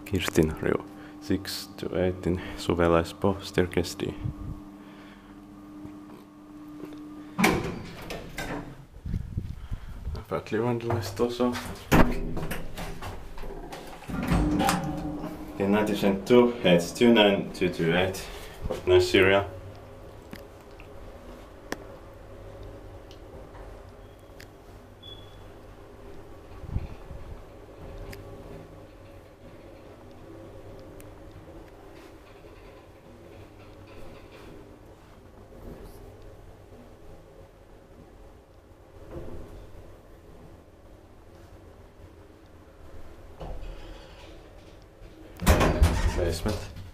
Kirstinharju, 6 to 8 in Suvela, Espoo, staircase D. Partly vandalized also. In 1972, it's 29228, quite nice serial. Basement.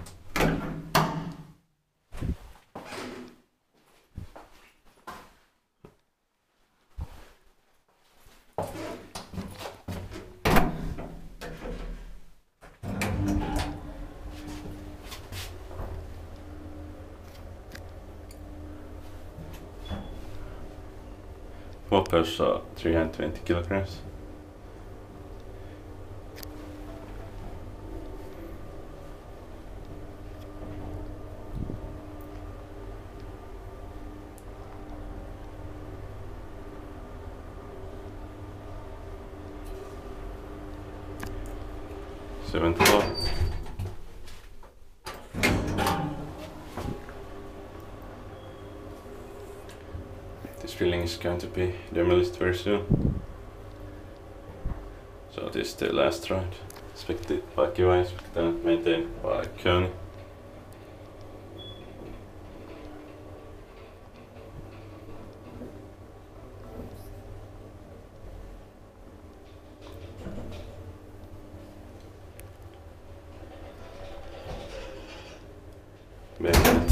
Whoppers are 320 kilograms. Seventh floor. This building is going to be demolished very soon. So this is the last round. Inspected by Kiva, inspected and maintained by Kone. Basement.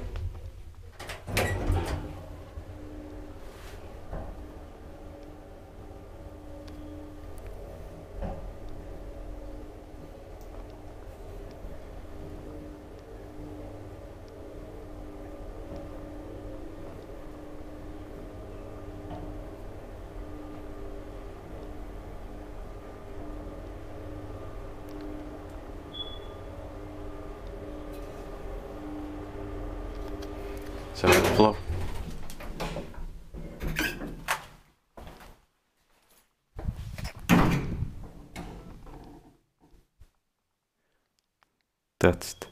Seventh floor. That's it.